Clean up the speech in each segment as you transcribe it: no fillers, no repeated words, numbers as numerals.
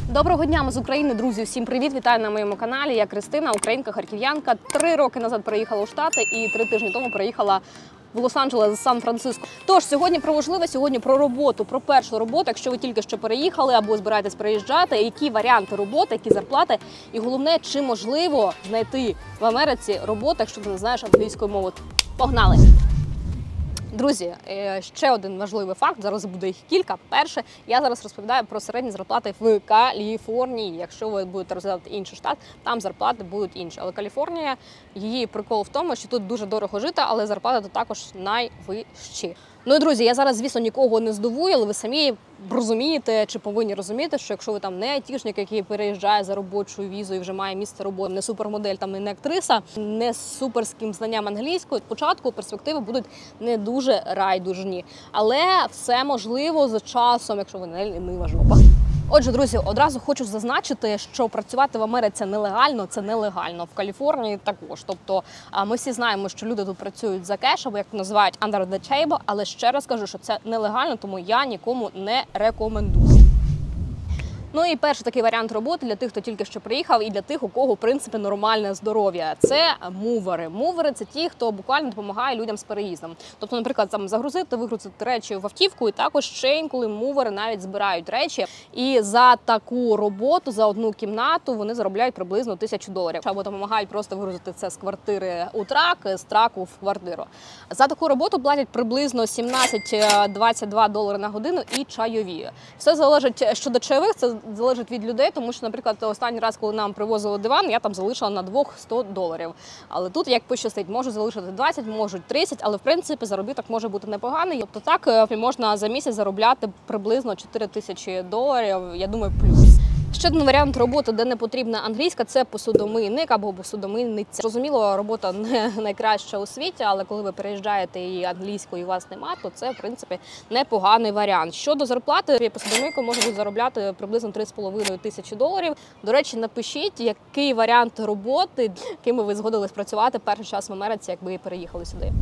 Доброго дня, ми з України, друзі. Всім привіт! Вітаю на моєму каналі. Я Кристина, українка, харків'янка. 3 роки назад приїхала у Штати і 3 тижні тому приїхала в Лос-Анджелес з Сан-Франциско. Тож, сьогодні про важливе, сьогодні про роботу, про першу роботу, якщо ви тільки що переїхали або збираєтесь переїжджати, які варіанти роботи, які зарплати, і головне, чи можливо знайти в Америці роботу, якщо ти не знаєш англійської мови. Погнали! Друзі, ще один важливий факт, зараз буде їх кілька. Перше, я зараз розповідаю про середні зарплати в Каліфорнії. Якщо ви будете розглядати інший штат, там зарплати будуть інші. Але Каліфорнія, її прикол в тому, що тут дуже дорого жити, але зарплати тут також найвищі. Ну і, друзі, я зараз, звісно, нікого не здивую, але ви самі розумієте чи повинні розуміти, що якщо ви там не айтішник, який переїжджає за робочою візою і вже має місце роботи, не супермодель, там не актриса, не з суперським знанням англійської, спочатку перспективи будуть не дуже райдужні. Але все можливо з часом, якщо ви не лінива жопа. Отже, друзі, одразу хочу зазначити, що працювати в Америці нелегально – це нелегально. В Каліфорнії також. Тобто ми всі знаємо, що люди тут працюють за кеш, або як називають under the table, але ще раз кажу, що це нелегально, тому я нікому не рекомендую. Ну і перший такий варіант роботи для тих, хто тільки що приїхав, і для тих, у кого, в принципі, нормальне здоров'я. Це мувери. Мувери – це ті, хто буквально допомагає людям з переїздом. Тобто, наприклад, там загрузити, вигрузити речі в автівку, і також ще інколи мувери навіть збирають речі. І за таку роботу, за одну кімнату, вони заробляють приблизно $1000. Або допомагають просто вигрузити це з квартири у трак, з траку в квартиру. За таку роботу платять приблизно $17-22 на годину і чайові. Все залежить щодо чайових, це залежить від людей, тому що, наприклад, останній раз, коли нам привозили диван, я там залишила на двох $100. Але тут, як пощастить, можуть залишити 20, можуть 30, але, в принципі, заробіток може бути непоганий. Тобто так можна за місяць заробляти приблизно $4000, я думаю, плюс. Ще один варіант роботи, де не потрібна англійська, це посудомийник або посудомийниця. Зрозуміло, робота не найкраща у світі, але коли ви переїжджаєте і англійської у вас нема, то це, в принципі, непоганий варіант. Щодо зарплати, посудомийку можуть заробляти приблизно $3500. До речі, напишіть, який варіант роботи, яким ви згодились працювати перший час в Америці, якби переїхали сюди.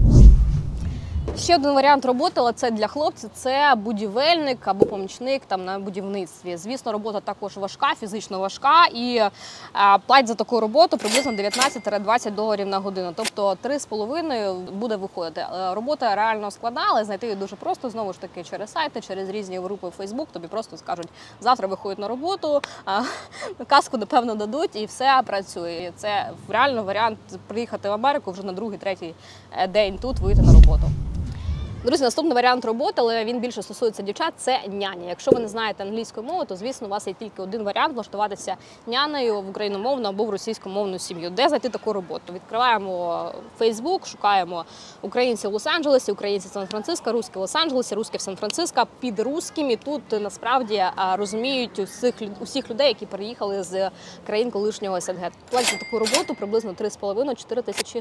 Ще один варіант роботи, але це для хлопців, це будівельник або помічник там на будівництві. Звісно, робота також важка, фізично важка, і платять за таку роботу приблизно $19-20 на годину. Тобто 3,5 буде виходити. Робота реально складна, але знайти її дуже просто, знову ж таки, через сайти, через різні групи в Facebook. Тобі просто скажуть, завтра виходять на роботу, каску, напевно, дадуть, і все працює. Це реально варіант приїхати в Америку вже на другий-третій день тут вийти на роботу. Друзі, наступний варіант роботи, але він більше стосується дівчат, це няня. Якщо ви не знаєте англійської мови, то, звісно, у вас є тільки один варіант – влаштуватися нянею в україномовну або в російськомовну сім'ю. Де знайти таку роботу? Відкриваємо Facebook, шукаємо українці в Лос-Анджелесі, українці в Сан-Франциско, русські в Лос-Анджелесі, русські в Сан-Франциско. Під русскими тут насправді розуміють усіх людей, які переїхали з країн колишнього СНГ. Платять за таку роботу приблизно $3,5-4 тисячі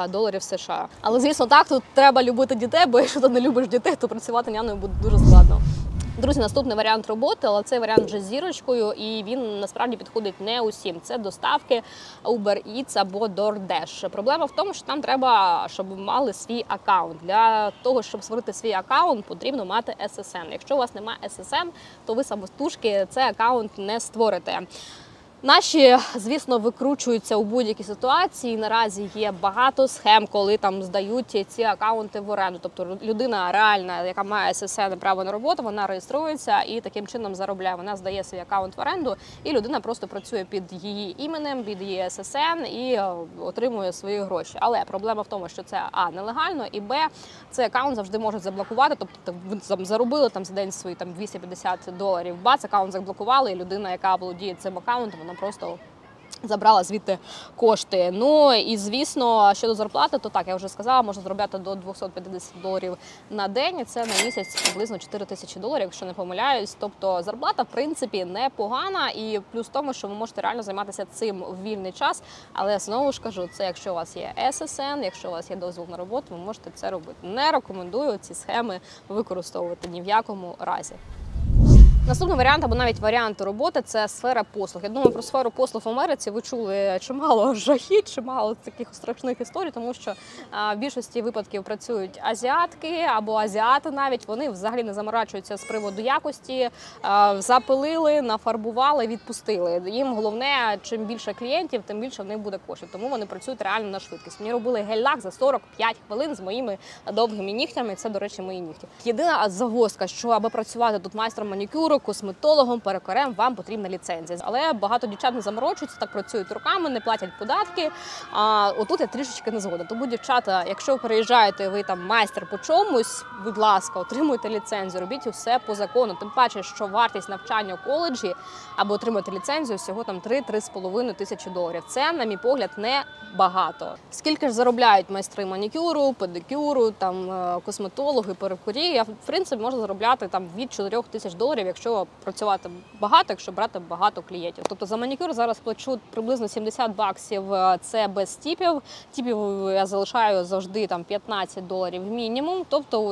США. Але, звісно, так, тут треба любити дітей, бо якщо ти не любиш дітей, то працювати няною буде дуже складно. Друзі, наступний варіант роботи, але цей варіант вже з зірочкою, і він насправді підходить не усім. Це доставки Uber Eats або DoorDash. Проблема в тому, що там треба, щоб мали свій аккаунт. Для того, щоб створити свій аккаунт, потрібно мати SSN. Якщо у вас немає SSN, то ви самотужки цей аккаунт не створите. Наші, звісно, викручуються у будь-якій ситуації. Наразі є багато схем, коли там здають ці акаунти в оренду. Тобто людина реальна, яка має SSN право на роботу, вона реєструється і таким чином заробляє. Вона здає свій акаунт в оренду, і людина просто працює під її іменем, під її SSN і отримує свої гроші. Але проблема в тому, що це а, нелегально, і б, цей акаунт завжди можуть заблокувати. Тобто ви заробили там за день свої там $250, бац, акаунт заблокували, і людина, яка володіє цим акаунтом, вона просто забрала звідти кошти. Ну і, звісно, щодо зарплати, то так, я вже сказала, можна заробляти до $250 на день, і це на місяць приблизно $4 тисячі, якщо не помиляюсь. Тобто зарплата, в принципі, непогана, і плюс в тому, що ви можете реально займатися цим в вільний час, але, знову ж кажу, це якщо у вас є SSN, якщо у вас є дозвіл на роботу, ви можете це робити. Не рекомендую ці схеми використовувати ні в якому разі. Наступний варіант або навіть варіанти роботи – це сфера послуг. Я думаю, про сферу послуг в Америці ви чули чимало жахіть, чимало таких страшних історій, тому що в більшості випадків працюють азіатки або азіати навіть. Вони взагалі не заморачуються з приводу якості, запилили, нафарбували, відпустили. Їм головне, чим більше клієнтів, тим більше в них буде коштів. Тому вони працюють реально на швидкість. Мені робили гель-лак за 45 хвилин з моїми довгими нігтями. Це, до речі, мої нігті. Єдина загвоздка, що аби працювати тут майстром манікюру, косметологом, перукарем, вам потрібна ліцензія. Але багато дівчат не заморочуються, так працюють руками, не платять податки. Отут я трішечки не згодна. Тому, дівчата, якщо ви переїжджаєте, ви там майстер по чомусь, будь ласка, отримуйте ліцензію, робіть усе по закону. Тим паче, що вартість навчання у коледжі або отримати ліцензію всього там 3-3,5 тисячі доларів. Це, на мій погляд, не багато. Скільки ж заробляють майстри манікюру, педикюру, там косметологи, перукарі? Я, в принципі, можу заробляти там від 4 тисяч доларів, якщо працювати багато, якщо брати багато клієнтів. Тобто за манікюр зараз плачу приблизно $70, це без тіпів. Тіпів я залишаю завжди там $15 мінімум. Тобто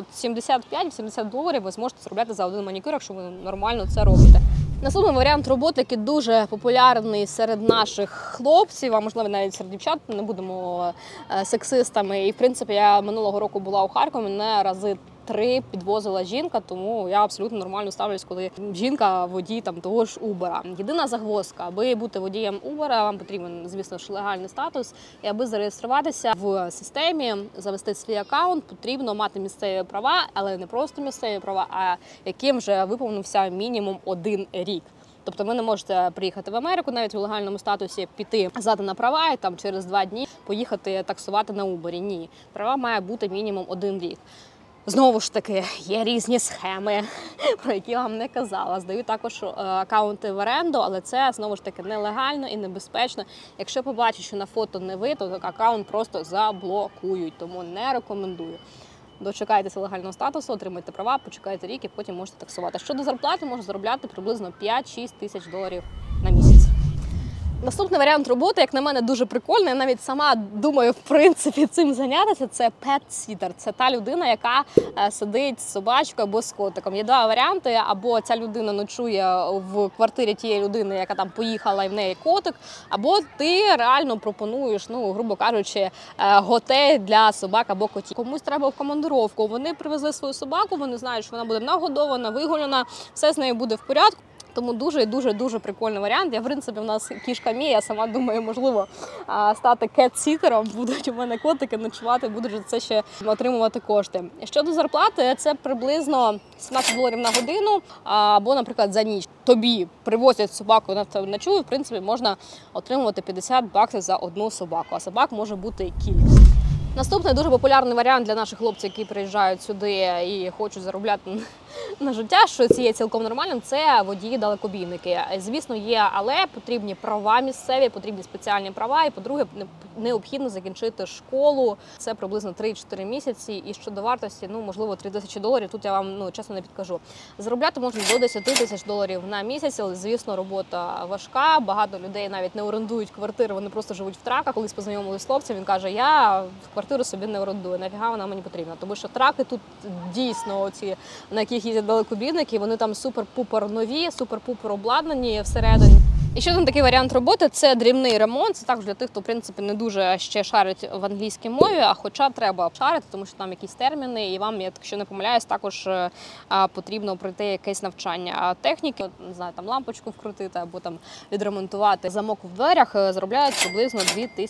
75-80 доларів ви зможете заробляти за один манікюр, якщо ви нормально це робите. Наступний варіант роботи, який дуже популярний серед наших хлопців, а можливо навіть серед дівчат, не будемо сексистами. І в принципі я минулого року була у Харкові, мене рази 3 підвозила жінка, тому я абсолютно нормально ставлюсь, коли жінка водій там того ж Uber. Єдина загвоздка, аби бути водієм Uber, вам потрібен, звісно ж, легальний статус. І аби зареєструватися в системі, завести свій аккаунт, потрібно мати місцеві права, але не просто місцеві права, а яким вже виповнився мінімум 1 рік. Тобто ви не можете приїхати в Америку навіть у легальному статусі, піти здати на права і там через 2 дні поїхати таксувати на Uber. Ні, права має бути мінімум 1 рік. Знову ж таки, є різні схеми, про які я вам не казала. Здаю також акаунти в оренду, але це, знову ж таки, нелегально і небезпечно. Якщо побачать, що на фото не ви, то акаунт просто заблокують, тому не рекомендую. Дочекайтеся легального статусу, отримайте права, почекайте рік і потім можете таксувати. Щодо зарплати, можна заробляти приблизно 5-6 тисяч доларів на місяць. Наступний варіант роботи, як на мене, дуже прикольний. Я навіть сама думаю, в принципі, цим зайнятися. Це pet-sitter. Це та людина, яка сидить з собачкою або з котиком. Є 2 варіанти. Або ця людина ночує в квартирі тієї людини, яка там поїхала і в неї котик, або ти реально пропонуєш, ну, грубо кажучи, готель для собак або котів. Комусь треба в командировку. Вони привезли свою собаку, вони знають, що вона буде нагодована, вигуляна, все з нею буде в порядку. Тому дуже і дуже прикольний варіант. Я, в принципі, в нас кішка Мія, я сама думаю, можливо, стати кет-сітером. Будуть у мене котики ночувати, будуть за це ще отримувати кошти. Щодо зарплати, це приблизно $17 на годину, або, наприклад, за ніч. Тобі привозять собаку, вона в тебе ночує, в принципі, можна отримувати $50 за одну собаку, а собак може бути кілька. Наступний дуже популярний варіант для наших хлопців, які приїжджають сюди і хочуть заробляти на життя, що це є цілком нормальним, це водії-далекобійники. Звісно, є, але потрібні права місцеві, потрібні спеціальні права, і, по-друге, необхідно закінчити школу. Це приблизно 3-4 місяці, і щодо вартості, ну, можливо, $3000, тут я вам, ну, чесно, не підкажу. Заробляти можна до $10 тисяч на місяць, але, звісно, робота важка, багато людей навіть не орендують квартири, вони просто живуть в траках. Колись познайомилися з хлопцем, він каже, я квартиру собі не орендую, нафіга вона мені потрібна, тому що траки тут дійсно оці, на яких їздять далекобійники, вони там супер-пупер нові, супер-пупер обладнані всередині. І ще один такий варіант роботи – це дрібний ремонт. Це також для тих, хто, в принципі, не дуже ще шарить в англійській мові, а хоча треба шарити, тому що там якісь терміни, і вам, якщо не помиляюсь, також потрібно пройти якесь навчання техніки, не знаю, там лампочку вкрутити або там відремонтувати замок в дверях, заробляють приблизно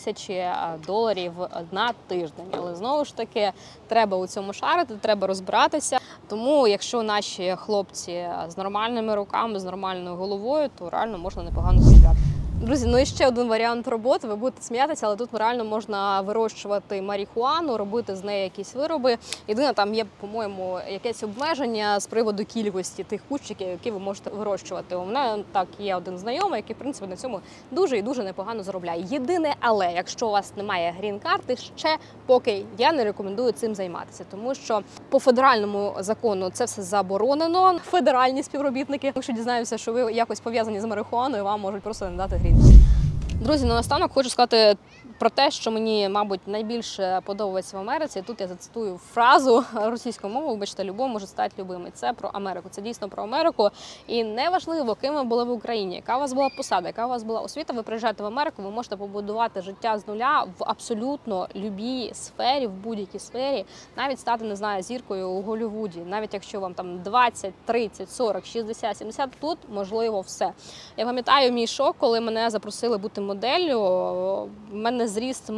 $2000 на тиждень. Але знову ж таки, треба у цьому шарити, треба розбиратися. Тому, якщо наші хлопці з нормальними руками, з нормальною головою, то реально можна непогано заробляти. Друзі, ну і ще один варіант роботи. Ви будете сміятися, але тут реально можна вирощувати марихуану, робити з неї якісь вироби. Єдине, там є, по-моєму, якесь обмеження з приводу кількості тих кущиків, які ви можете вирощувати. У мене так є один знайомий, який, в принципі, на цьому дуже і дуже непогано заробляє. Єдине, але якщо у вас немає грін-карти, ще поки я не рекомендую цим займатися, тому що по федеральному закону це все заборонено. Федеральні співробітники, якщо дізнаємося, що ви якось пов'язані з марихуаною, вам можуть просто не дати грін. Друзі, наостанок хочу сказати про те, що мені, мабуть, найбільше подобається в Америці. Тут я зацитую фразу російською мовою, вибачте, любов може стати любимий. Це про Америку, це дійсно про Америку. І неважливо, ким ви були в Україні, яка у вас була посада, яка у вас була освіта, ви приїжджаєте в Америку, ви можете побудувати життя з нуля в абсолютно любій сфері, в будь-якій сфері, навіть стати, не знаю, зіркою у Голлівуді, навіть якщо вам там 20, 30, 40, 60, 70, тут можливо все. Я пам'ятаю мій шок, коли мене запросили бути моделлю, в мене зріст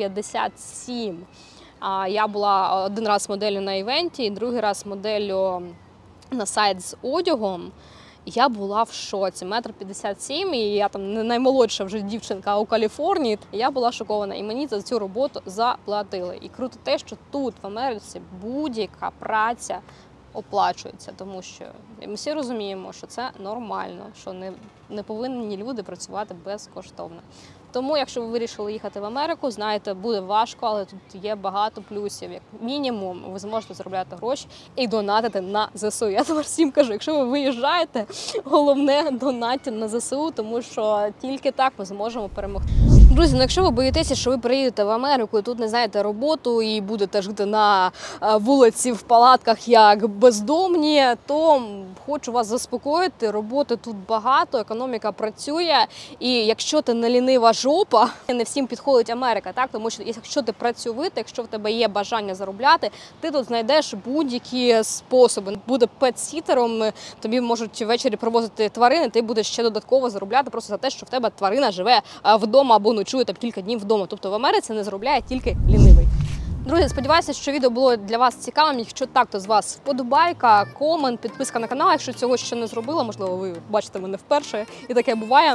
1,57 м. Я була один раз моделлю на івенті, і другий раз моделлю на сайт з одягом. Я була в шоці. 1,57 м, і я там не наймолодша вже дівчинка у Каліфорнії. Я була шокована, і мені за цю роботу заплатили. І круто те, що тут, в Америці, будь-яка праця оплачується, тому що ми всі розуміємо, що це нормально, що не повинні люди працювати безкоштовно. Тому, якщо ви вирішили їхати в Америку, знаєте, буде важко, але тут є багато плюсів. Як мінімум, ви зможете заробляти гроші і донатити на ЗСУ. Я тепер всім кажу, якщо ви виїжджаєте, головне донатьте на ЗСУ, тому що тільки так ми зможемо перемогти. Друзі, ну якщо ви боїтеся, що ви приїдете в Америку і тут не знаєте роботу і будете жити на вулиці в палатках як бездомні, то хочу вас заспокоїти, роботи тут багато, економіка працює, і якщо ти не лінива жопа, не всім підходить Америка, так? Тому що якщо ти працьовитий, якщо в тебе є бажання заробляти, ти тут знайдеш будь-які способи. Буде пет-сітером, тобі можуть ввечері привозити тварини, ти будеш ще додатково заробляти просто за те, що в тебе тварина живе вдома або ночує там кілька днів вдома. Тобто в Америці не заробляє тільки лінивий. Друзі, сподіваюся, що відео було для вас цікавим. Якщо так, то з вас вподобайка, комент, підписка на канал. Якщо цього ще не зробила, можливо, ви бачите мене вперше, і таке буває.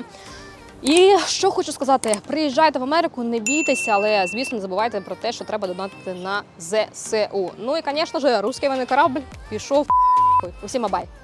І що хочу сказати, приїжджайте в Америку, не бійтеся, але, звісно, не забувайте про те, що треба донатити на ЗСУ. Ну і, звісно ж, русський воєнний корабль пішов. Усім бай!